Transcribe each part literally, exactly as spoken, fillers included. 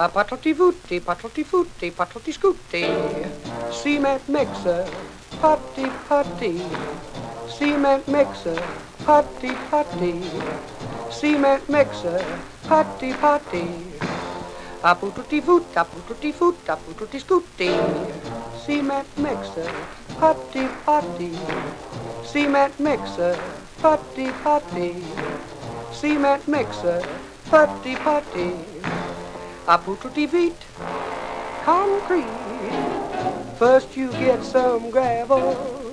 A patlety vooty, patlety footy, patlety scooty. Cement mixer, potty potty. Cement mixer, potty potty. Cement mixer, potty potty. A pooty voot, a pooty foot, a pooty scooty. Cement mixer, potty potty. Cement mixer, potty potty. Cement mixer, potty potty. A pooty feet, concrete. First you get some gravel,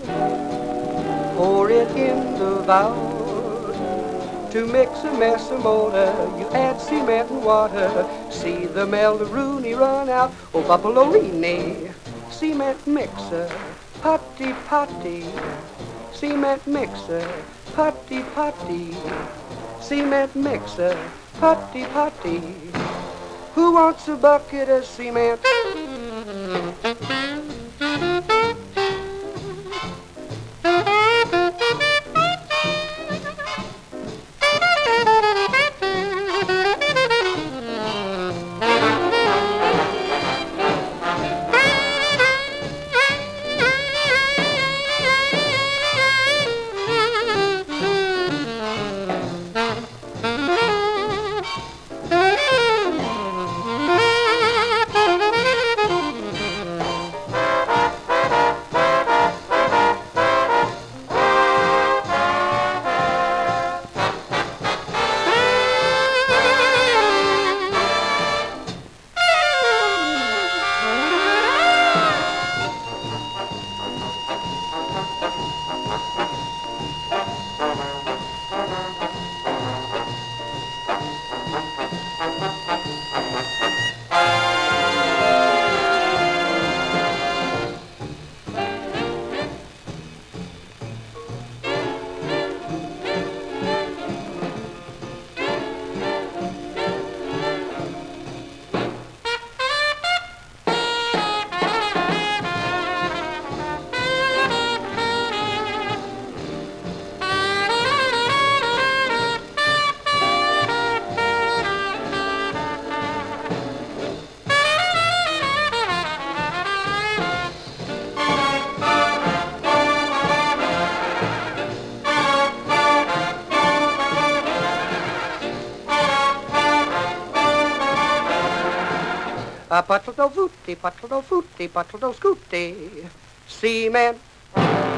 pour it in the valve. To mix a mess of mortar, you add cement and water. See the melderoony run out, oh buffalorini. Cement mixer, potty potty. Cement mixer, potty potty. Cement mixer, potty potty. Who wants a bucket of cement? A patlado vooty, patlado footy, patlado scooty. Cement